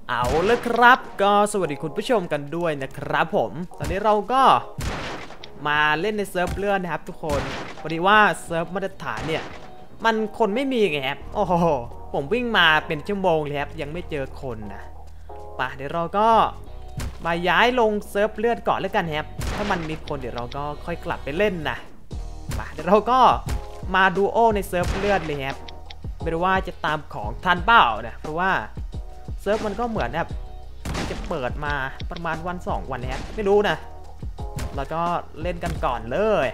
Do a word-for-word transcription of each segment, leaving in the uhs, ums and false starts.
เอาเลยครับก็สวัสดีคุณผู้ชมกันด้วยนะครับผมตอนนี้เราก็มาเล่นในเซิร์ฟเลื่อนนะครับทุกคนพอดีว่าเซิร์ฟมาตรฐานเนี่ยมันคนไม่มีไงครับโอ้โหผมวิ่งมาเป็นชั่วโมงเลยครับยังไม่เจอคนนะป่ะเดี๋ยวเราก็มาย้ายลงเซิร์ฟเลื่อนก่อนแล้วกันครับถ้ามันมีคนเดี๋ยวเราก็ค่อยกลับไปเล่นนะป่ะเดี๋ยวเราก็มาดูโอในเซิร์ฟเลื่อนเลยครับไม่รู้ว่าจะตามของทันเปล่านะเพราะว่าเซิร์ฟมันก็เหมือนแบบจะเปิดมาประมาณวันสองวันแล้วไม่รู้นะแล้วก็เล่นกันก่อนเลย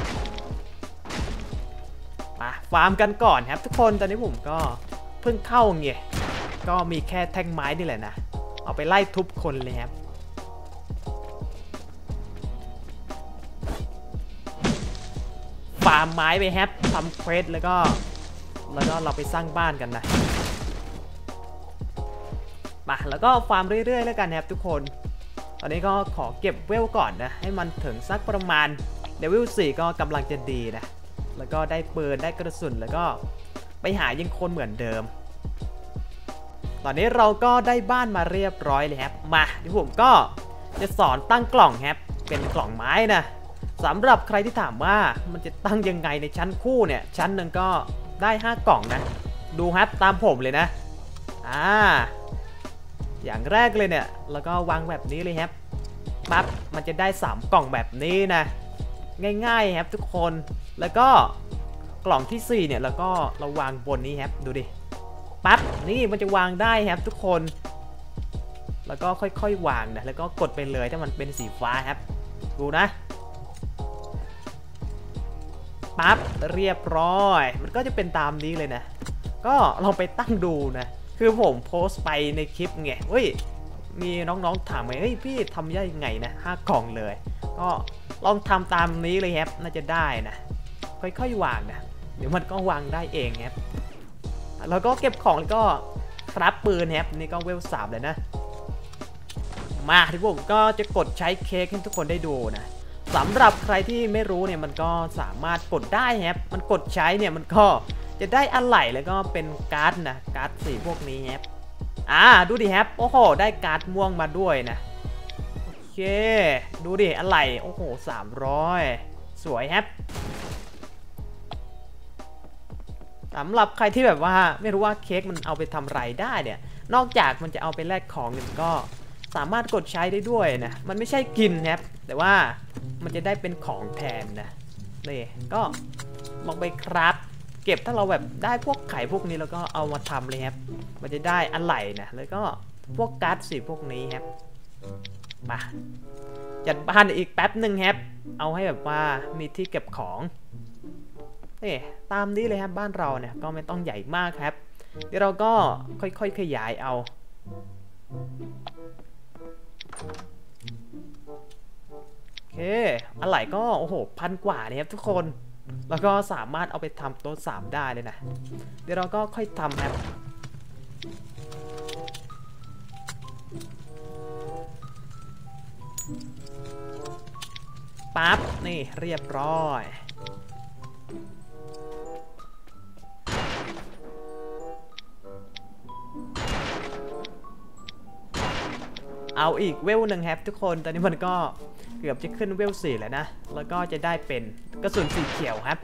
มาฟาร์มกันก่อนครับทุกคนตอนนี้ผมก็เพิ่งเข้าไงก็มีแค่แท่งไม้นี่แหละนะเอาไปไล่ทุบคนเลยครับฟาร์มไม้ไปแฮปทำเควสแล้วก็แล้วก็เราไปสร้างบ้านกันนะมาแล้วก็ฟาร์มเรื่อยๆแล้วกันครับทุกคนตอนนี้ก็ขอเก็บเวลก่อนนะให้มันถึงสักประมาณเลเวลสี่ก็กำลังจะดีนะแล้วก็ได้ปืนได้กระสุนแล้วก็ไปหายิงคนเหมือนเดิมตอนนี้เราก็ได้บ้านมาเรียบร้อยเลยครับมาที่ผมก็จะสอนตั้งกล่องครับเป็นกล่องไม้นะสำหรับใครที่ถามว่ามันจะตั้งยังไงในชั้นคู่เนี่ยชั้นหนึ่งก็ได้ห้ากล่องนะดูครับตามผมเลยนะอ่าอย่างแรกเลยเนี่ยแล้วก็วางแบบนี้เลยครับปั๊บมันจะได้สามกล่องแบบนี้นะง่ายๆครับทุกคนแล้วก็กล่องที่สี่เนี่ยแล้วก็เราวางบนนี้ครับดูดิปั๊บนี่มันจะวางได้ครับทุกคนแล้วก็ค่อยๆวางนะแล้วก็กดไปเลยถ้ามันเป็นสีฟ้าครับดูนะปั๊บเรียบร้อยมันก็จะเป็นตามนี้เลยนะก็ลองไปตั้งดูนะคือผมโพสต์ไปในคลิปไงเฮ้ยมีน้องๆถามไงเฮ้ยพี่ทำได้ยังไงนะห้ากล่องเลยก็ลองทำตามนี้เลยครับน่าจะได้นะค่อยๆวางนะเดี๋ยวมันก็วางได้เองครับแล้วก็เก็บของแล้วก็ครับปืนครับนี่ก็เวลสามเลยนะมาที่ผมก็จะกดใช้เค้กให้ทุกคนได้ดูนะสำหรับใครที่ไม่รู้เนี่ยมันก็สามารถกดได้ครับมันกดใช้เนี่ยมันก็จะได้อะไหล่แล้วก็เป็นการ์ดนะการ์ดสีพวกนี้ครับอ่าดูดิครับโอ้โหได้การ์ดม่วงมาด้วยนะโอเคดูดิอะไหล่โอ้โหสามร้อยสวยครับสำหรับใครที่แบบว่าไม่รู้ว่าเค้กมันเอาไปทำไรได้เนี่ยนอกจากมันจะเอาไปแลกของเนี่ยก็สามารถกดใช้ได้ด้วยนะมันไม่ใช่กินครับแต่ว่ามันจะได้เป็นของแทนนะนี่ก็ลองไปครับเก็บถ้าเราแบบได้พวกไข่พวกนี้แล้วก็เอามาทำเลยครับมันจะได้อะไหล่นะแล้วก็พวกการ์ดสีพวกนี้ครับมาจัดบ้านอีกแป๊บหนึ่งครับเอาให้แบบว่ามีที่เก็บของนี่ตามนี้เลยครับบ้านเราเนี่ยก็ไม่ต้องใหญ่มากครับเดี๋ยวเราก็ค่อยๆขยายเอาโอเคอะไหล่ก็โอ้โหพันกว่าเนี่ยครับทุกคนแล้วก็สามารถเอาไปทำโต๊ะสามได้เลยนะเดี๋ยวเราก็ค่อยทำครับปั๊บนี่เรียบร้อยเอาอีกเวลหนึ่งครับทุกคนตอนนี้มันก็เกือบจะขึ้นเวลสี่แล้วนะแล้วก็จะได้เป็นกระสุนสีเขียวครับ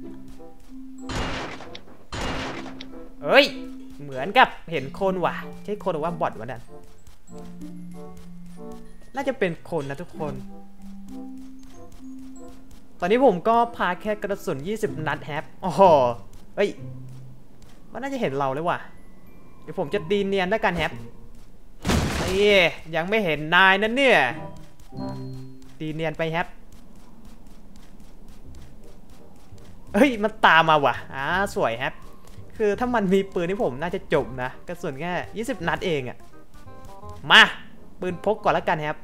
เอ้ยเหมือนกับเห็นคนว่ะใช่คนหรือว่าบอทวะนั่นน่าจะเป็นคนนะทุกคนตอนนี้ผมก็พาแค่กระสุนยี่สิบนัดครับโอ้โหเฮ้ยมันน่าจะเห็นเราเลยว่ะเดี๋ยวผมจะตีเนียนด้วยกันครับนี่ยังไม่เห็นนายนั่นเนี่ยตีเนียนไปครับเฮ้ยมันตามมาว่ะอ่าสวยครับคือถ้ามันมีปืนที่ผมน่าจะจบนะกระสุนแค่ยี่สิบนัดเองอะมาปืนพกก่อนแล้วกันครับ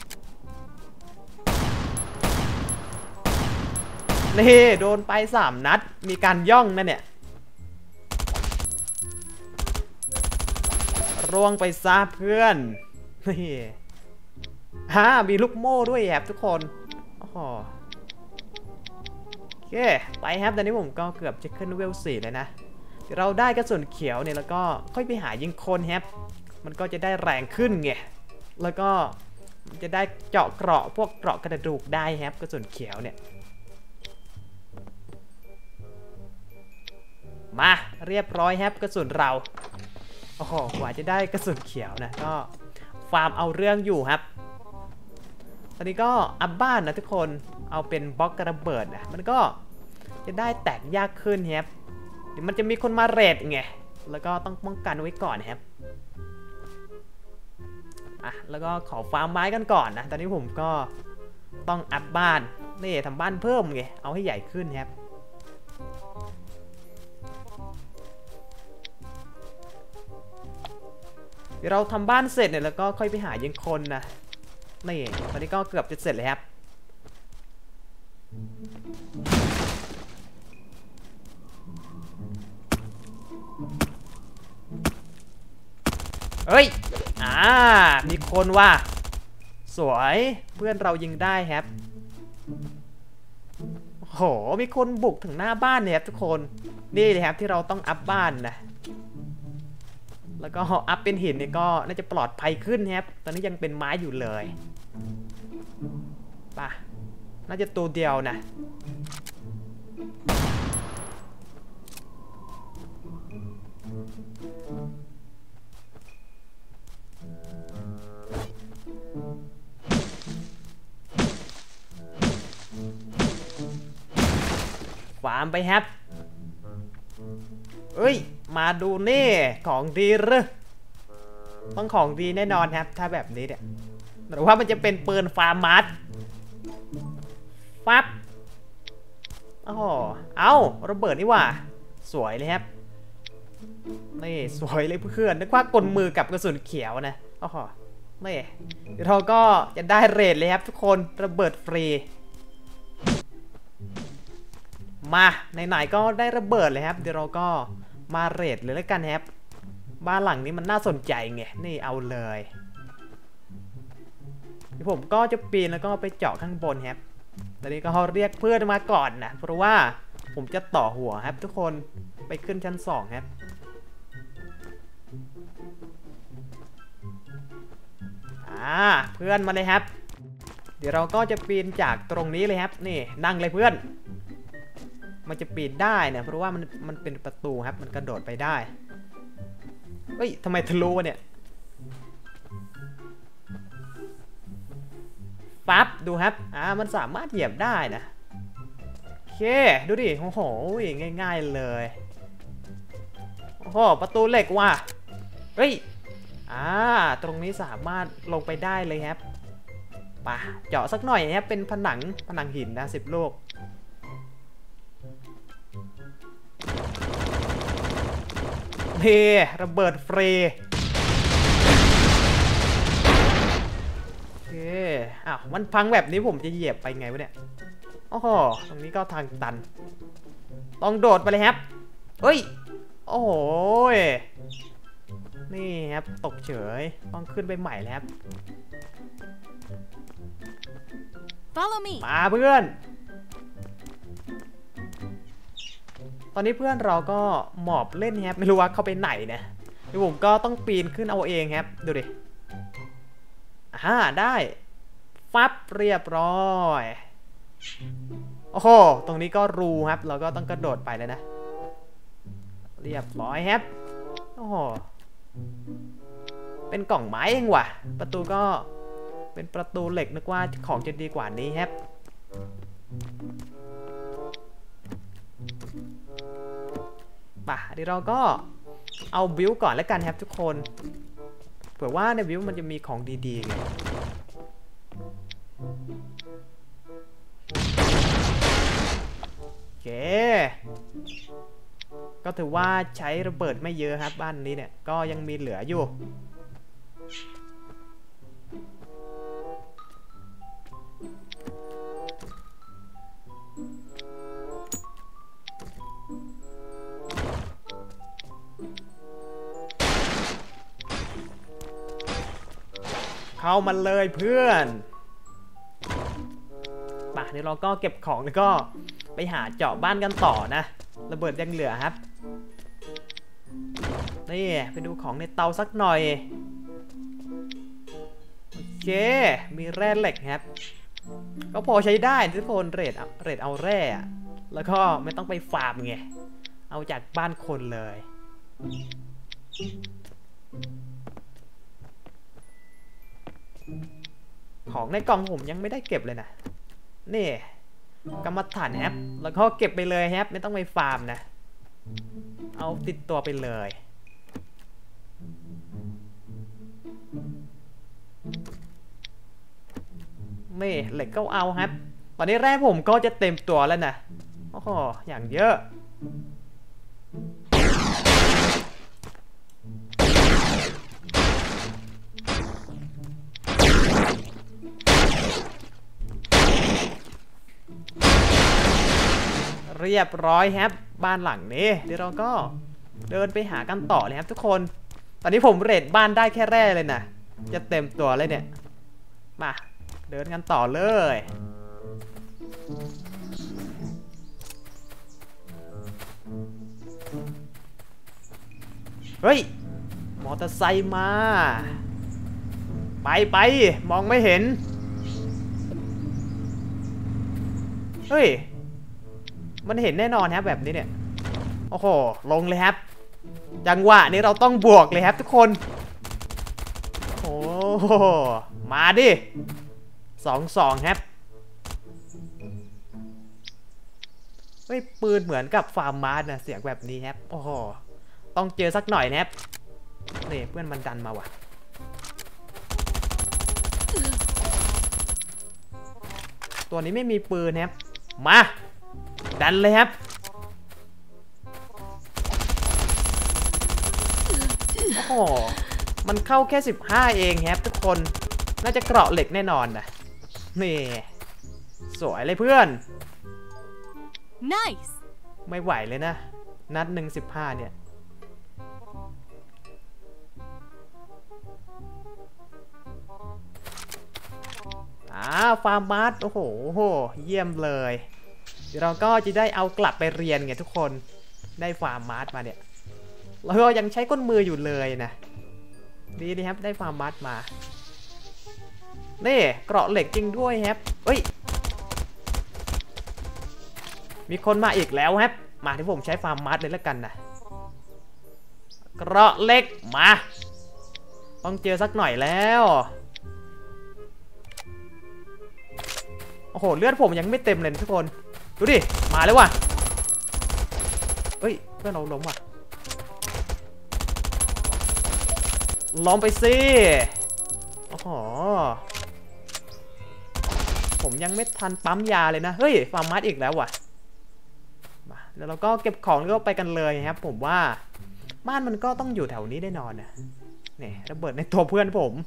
นี่โดนไปสามนัดมีการย่องนั่นเนี่ยร่วงไปซะเพื่อนนี่ฮ่ามีลูกโม่ด้วยครับทุกคนโอ้โหโอเคไปครับตอนนี้ผมก็เกือบจะขึ้นเวลสี่เลยนะเราได้กระสุนเขียวเนี่ยแล้วก็ค่อยไปหายิงคนครับมันก็จะได้แรงขึ้นไงแล้วก็จะได้เจาะเกราะพวกเกราะกระดูกได้ครับกระสุนเขียวเนี่ยมาเรียบร้อยครับกระสุนเราโอ้โหกว่าจะได้กระสุนเขียวนะก็ฟาร์มเอาเรื่องอยู่ครับตอนนี้ก็อัพบ้านนะทุกคนเอาเป็นบล็อกกระเบิดนะมันก็จะได้แตกยากขึ้นครับเดี๋ยวมันจะมีคนมาเรดไงแล้วก็ต้องป้องกันไว้ก่อนครับอ่ะแล้วก็ขอฟาร์มไม้กันก่อนนะตอนนี้ผมก็ต้องอัพบ้านนี่ทำบ้านเพิ่มไงเอาให้ใหญ่ขึ้นครับเดี๋ยวเราทำบ้านเสร็จเนี่ยแล้วก็ค่อยไปหายิงคนนะนี่ตอนนี้ก็เกือบจะเสร็จเลยครับเฮ้ยอ่ามีคนว่าสวยเพื่อนเรายิงได้ครับโหมีคนบุกถึงหน้าบ้านเนี่ยครับทุกคนนี่เลยครับที่เราต้องอัพบ้านนะแล้วก็อัพเป็นหินเนี่ยก็น่าจะปลอดภัยขึ้นครับตอนนี้ยังเป็นไม้อยู่เลยป่ะน่าจะตัวเดียวนะฟาร์มไปครับเอ้ยมาดูนี่ของดีหรือต้องของดีแน่นอนครับถ้าแบบนี้เนี่ยหรือว่ามันจะเป็นปืนฟาร์มัสปั๊บโอ้โหเอาระเบิดนี่ว่าสวยเลยครับนี่สวยเลยเพื่อนนึกว่ากลมือกับกระสุนเขียวนะโอ้โหนี่เดี๋ยวเราก็จะได้เรทเลยครับทุกคนระเบิดฟรีมาไหนๆก็ได้ระเบิดเลยครับเดี๋ยวเราก็มาเรทเลยแล้วกันครับบ้านหลังนี้มันน่าสนใจไงนี่เอาเลยเดี๋ยวผมก็จะปีนแล้วก็ไปเจาะข้างบนครับตอนนี้ก็เรียกเพื่อนมาก่อนนะเพราะว่าผมจะต่อหัวครับทุกคนไปขึ้นชั้นสองครับอ่าเพื่อนมาเลยครับเดี๋ยวเราก็จะปีนจากตรงนี้เลยครับนี่นั่งเลยเพื่อนมันจะปีนได้เนี่ยเพราะว่ามันมันเป็นประตูครับมันกระโดดไปได้เฮ้ยทำไมทะลุวะเนี่ยปั๊บดูครับอ่ามันสามารถเหยียบได้นะโอเคดูดิโอ้โหง่ายๆเลยโอ้โหประตูเหล็กว่ะเฮ้ยอ่าตรงนี้สามารถลงไปได้เลยครับป่ะเจาะสักหน่อยครับเป็นผนังผนังหินนะสิบลูกนี่ระเบิดฟรีโอเคอ้าวมันพังแบบนี้ผมจะเหยียบไปไงวะเนี่ยโอ้โหตรงนี้ก็ทางตันต้องโดดไปเลยครับเฮ้ยโอ้โหนี่ครับตกเฉยต้องขึ้นไปใหม่แล้วครับ Follow me มาเพื่อนตอนนี้เพื่อนเราก็หมอบเล่นครับไม่รู้ว่าเขาไปไหนนะเดี๋ยวผมก็ต้องปีนขึ้นเอาเองครับดูดิอ่าได้ฟับเรียบร้อยโอ้โหตรงนี้ก็รูครับเราก็ต้องกระโดดไปเลยนะเรียบร้อยครับโอ้โหเป็นกล่องไม้เองว่ะประตูก็เป็นประตูเหล็กนึกว่าของจะดีกว่านี้ครับป่ะเดี๋ยวเราก็เอาบิวก่อนแล้วกันครับทุกคนเผื่อว่าในบิวมันจะมีของดีๆไงโอเคก็ถือว่าใช้ระเบิดไม่เยอะครับบ้านนี้เนี่ยก็ยังมีเหลืออยู่เข้ามาเลยเพื่อนป่ะเดี๋ยวเราก็เก็บของแล้วก็ไปหาเจาะบ้านกันต่อนะระเบิดยังเหลือครับนี่ไปดูของในเตาสักหน่อยเคมีแร่เหล็กครับก็พอใช้ได้ทุกคนเรทเรทเอาแร่แล้วก็ไม่ต้องไปฟาร์มไงเอาจากบ้านคนเลยของในกล่องผมยังไม่ได้เก็บเลยนะนี่กรรมฐานแฮปแล้วก็เก็บไปเลยแฮปไม่ต้องไปฟาร์มนะเอาติดตัวไปเลยนี่เหล็กก็เอาครับตอนนี้แร่ผมก็จะเต็มตัวแล้วนะโอ้โหอย่างเยอะเรียบร้อยครับบ้านหลังนี้เดี๋ยวเราก็เดินไปหากันต่อเลยครับทุกคนตอนนี้ผมเรทบ้านได้แค่แร่เลยนะจะเต็มตัวเลยเนี่ยมาเดินกันต่อเลยเฮ้ยมอเตอร์ไซค์มาไปไปมองไม่เห็นเฮ้ยมันเห็นแน่นอนครับแบบนี้เนี่ยโอ้โหลงเลยครับจังหวะนี้เราต้องบวกเลยครับทุกคนโอ้มาดิสองสองครับเฮ้ยปืนเหมือนกับฟาร์มมาร์นะเสียงแบบนี้ครับโอ้โหต้องเจอสักหน่อยนะครับนี่เพื่อนมันดันมาว่ะตัวนี้ไม่มีปืนครับมาดันเลยครับโอ้โหมันเข้าแค่สิบห้าเองครับทุกคนน่าจะเกราะเหล็กแน่นอนนะนี่สวยเลยเพื่อน Nice ไม่ไหวเลยนะนัดหนึ่งสิบห้าเนี่ยอ่าฟาร์มมาร์ทโอ้โหเยี่ยมเลยเดี๋ยวเราก็จะได้เอากลับไปเรียนไงทุกคนได้ฟาร์มมาร์ทมาเนี่ยแล้วก็ยังใช้ก้นมืออยู่เลยนะดีดีครับได้ฟาร์มมาร์ทมานี่เกราะเหล็กจริงด้วยครับเฮ้ยมีคนมาอีกแล้วครับมาที่ผมใช้ฟาร์มมาร์ทเลยแล้วกันนะเกราะเหล็กมาต้องเจอสักหน่อยแล้วโอ้โหเลือดผมยังไม่เต็มเลยทุกคนดูดิมาแล้วว่ะเฮ้ยเพื่อนเราล้มว่ะล้มไปสิโอ้โหผมยังไม่ทันปั๊มยาเลยนะเฮ้ยฟาร์มมาร์ทอีกแล้วว่ะมาแล้วเราก็เก็บของแล้วก็ไปกันเลยครับผมว่าบ้านมันก็ต้องอยู่แถวนี้แน่นอนนะนี่ระเบิดในตัวเพื่อนผม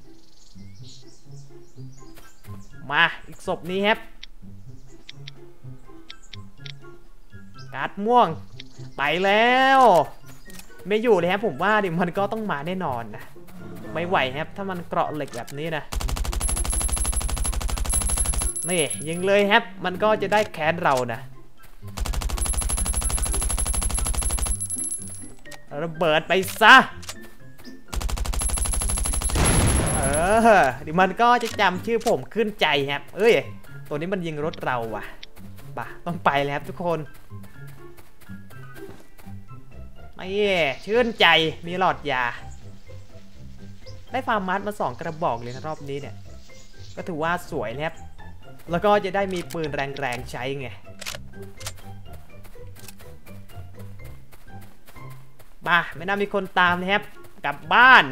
มาอีกศพนี้ครับการ์ดม่วงไปแล้วไม่อยู่เลยครับผมว่าดิมันก็ต้องมาแน่นอนนะไม่ไหวครับถ้ามันเกราะเหล็กแบบนี้นะนี่ยิงเลยครับมันก็จะได้แค้นเรานะระเบิดไปซะเออดิมันก็จะจำชื่อผมขึ้นใจครับเอ้ยตัวนี้มันยิงรถเราว่ะป่ะต้องไปแล้วครับทุกคนไอ้ชื่นใจมีหลอดยาได้ฟาร์มมาร์ทมาสองกระบอกเลยนะรอบนี้เนี่ยก็ถือว่าสวยนะครับแล้วก็จะได้มีปืนแรงๆใช้ไงบ้าไม่น่ามีคนตามนะครับกลับบ้าน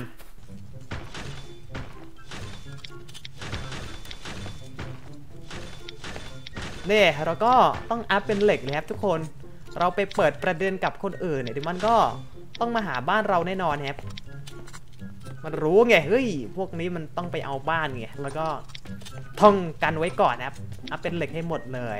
นี่เราก็ต้องอัพเป็นเหล็กเลยครับทุกคนเราไปเปิดประเด็นกับคนอื่นเนี่ยเดี๋ยวมันก็ต้องมาหาบ้านเราแน่นอนครับมันรู้ไงเฮ้ยพวกนี้มันต้องไปเอาบ้านไงแล้วก็ท่องกันไว้ก่อนนะครับอัพเป็นเหล็กให้หมดเลย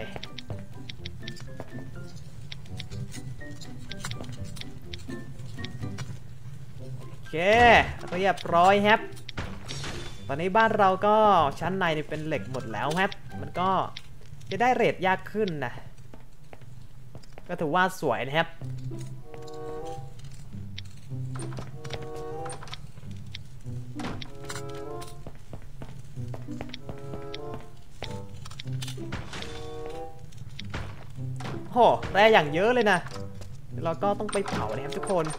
โอเคเรียบร้อยครับตอนนี้บ้านเราก็ชั้นในนี่เป็นเหล็กหมดแล้วครับมันก็จะได้เรทยากขึ้นนะก็ถือว่าสวยนะครับหแร่อย่างเยอะเลยนะเราก็ต้องไปเผานะครับทุกคน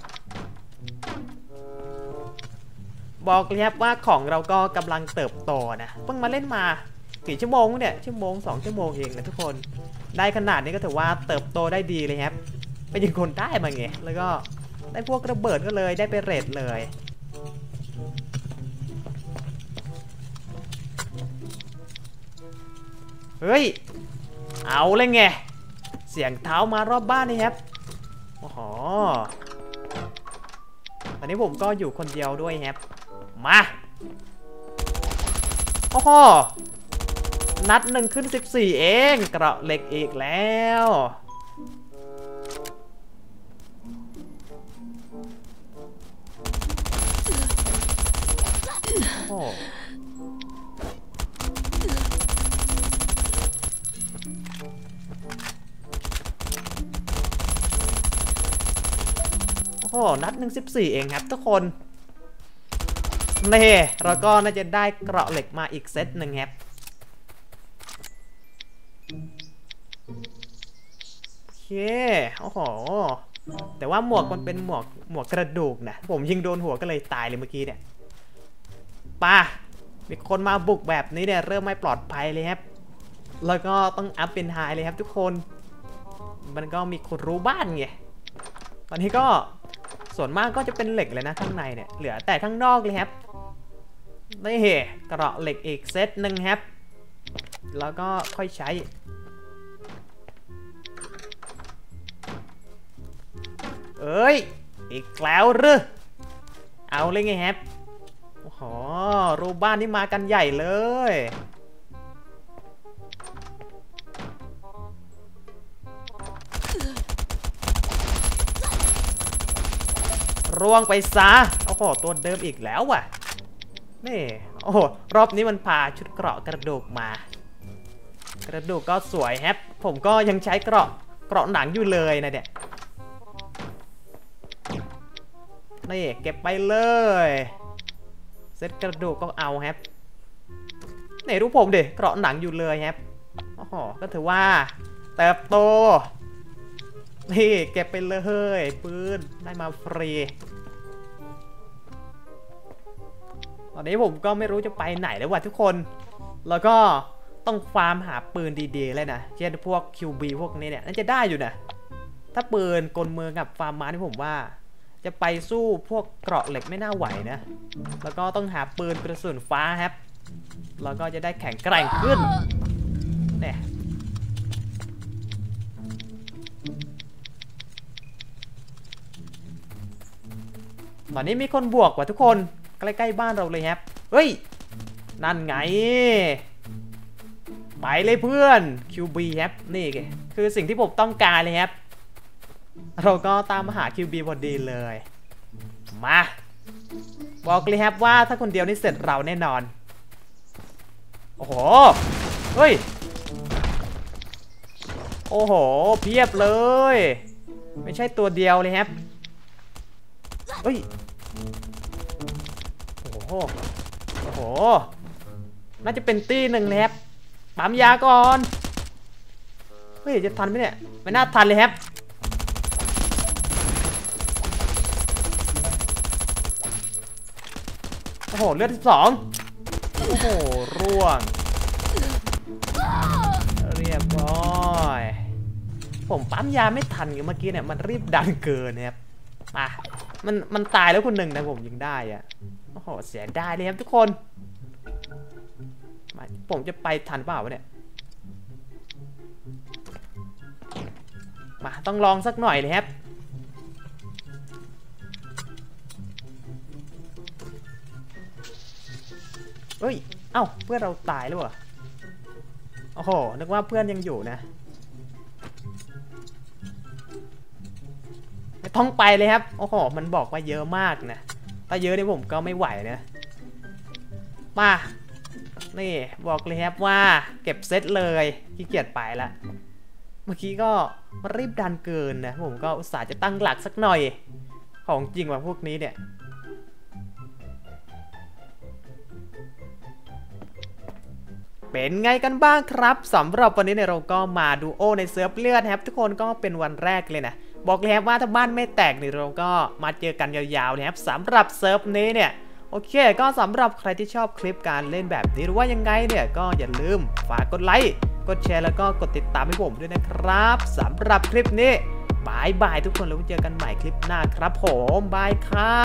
บอกเลยครับว่าของเราก็กำลังเติบโตนะเพิ่งมาเล่นมากี่ชั่วโมงเนี่ยชั่วโมงสองชั่วโมงเองนะทุกคนได้ขนาดนี้ก็ถือว่าเติบโตได้ดีเลยครับไปยิงคนได้มาไงแล้วก็ได้พวกระเบิดก็เลยได้ไปเรทเลยเฮ้ยเอาเลยไงเสียงเท้ามารอบบ้านนี่ครับโอ้โหตอนนี้ผมก็อยู่คนเดียวด้วยครับมาโอ้โหนัดหนึ่งขึ้นสิบสี่เองเกราะเหล็กอีกแล้วโอ้โอ้นัดหนึ่งสิบสี่เองครับทุกคนเน่เราก็น่าจะได้เกราะเหล็กมาอีกเซตหนึ่งครับโอเคโอ้โหแต่ว่าหมวกมันเป็นหมวกหมวกกระดูกนะผมยิงโดนหัวก็เลยตายเลยเมื่อกี้เนี่ยป่ะมีคนมาบุกแบบนี้เนี่ยเริ่มไม่ปลอดภัยเลยครับแล้วก็ต้องอัพเป็นไฮเลยครับทุกคนมันก็มีคนรู้บ้านไงตอนนี้ก็ส่วนมากก็จะเป็นเหล็กเลยนะข้างในเนี่ยเหลือแต่ข้างนอกเลยครับนี่เกราะเหล็กอีกเซตหนึ่งครับแล้วก็ค่อยใช้เอ้ยอีกแล้วหรือเอาเลยไงครับโอ้โหรูปบ้านนี่มากันใหญ่เลยร่วงไปซะโอ้โหตัวเดิมอีกแล้วว่ะนี่โอ้โหรอบนี้มันพาชุดเกราะกระดูกมากระดูกก็สวยแฮปผมก็ยังใช้เกราะเกราะหนังอยู่เลยนะเนี่ยนี่เก็บไปเลยเซตกระดูกก็เอาแฮปนี่รู้ผมดิเกราะหนังอยู่เลยแฮปโอ้โหก็ถือว่าเติบโตนี่เก็บไปเลยปืนได้มาฟรีตอนนี้ผมก็ไม่รู้จะไปไหนแล้วว่ะทุกคนแล้วก็ต้องฟาร์มหาปืนดีๆเลยนะเช่นพวก คิว บี พวกนี้เนี่ยน่าจะได้อยู่นะถ้าปืนกลเมืองกับฟาร์มม้านี่ผมว่าจะไปสู้พวกเกราะเหล็กไม่น่าไหวนะแล้วก็ต้องหาปืนกระสุนฟ้าครับแล้วก็จะได้แข็งแกร่งขึ้นเนี่ยตอนนี้มีคนบวกว่ะทุกคนใกล้ๆบ้านเราเลยครับเฮ้ยนั่นไงไปเลยเพื่อน คิว บี ครับนี่คือสิ่งที่ผมต้องการเลยครับเราก็ตามมาหา คิว บี พอดีเลยมาบอกเลยครับว่าถ้าคนเดียวนี่เสร็จเราแน่นอนโอ้โหเฮ้ยโอ้โหเพียบเลยไม่ใช่ตัวเดียวเลยครับเฮ้ยโอ้โหโอ้โหน่าจะเป็นตีหนึ่งนะครับปั๊มยาก่อนเฮ้ยจะทันไหมเนี่ยไม่น่าทันเลยครับโอ้โหเลือดที่สองโอ้โหร่วงเรียบร้อยผมปั๊มยาไม่ทันเมื่อกี้เนี่ยมันรีบดันเกินนะครับมามันมันตายแล้วคนหนึ่งนะผมยิงได้อะโอ้โหเสียดายเลยครับทุกคนมาผมจะไปทันเปล่าวะเนี่ยมาต้องลองสักหน่อยเลยครับเฮ้ยเอ้าเพื่อนเราตายแล้วเหรอโอ้โหนึกว่าเพื่อนยังอยู่นะไม่ต้องไปเลยครับโอ้โหมันบอกว่าเยอะมากนะถ้าเยอะเนี่ยผมก็ไม่ไหวนะมานี่บอกเลยครับว่าเก็บเซตเลยขี้เกียจไปละเมื่อกี้ก็มารีบดันเกินนะผมก็อุตส่าห์จะตั้งหลักสักหน่อยของจริงว่าพวกนี้เนี่ยเป็นไงกันบ้างครับสำหรับวันนี้เนี่ยเราก็มาดูโอในเซิร์ฟเลือดนะครับทุกคนก็เป็นวันแรกเลยนะบอกเลยครับว่าถ้าบ้านไม่แตกเนี่ยเราก็มาเจอกันยาวๆนะครับสำหรับเซิร์ฟนี้เนี่ยโอเคก็สำหรับใครที่ชอบคลิปการเล่นแบบนี้หรือว่ายังไงเนี่ยก็อย่าลืมฝากกดไลค์กดแชร์แล้วก็กดติดตามให้ผมด้วยนะครับสำหรับคลิปนี้บายบายทุกคนแล้วเจอกันใหม่คลิปหน้าครับผมบายครับ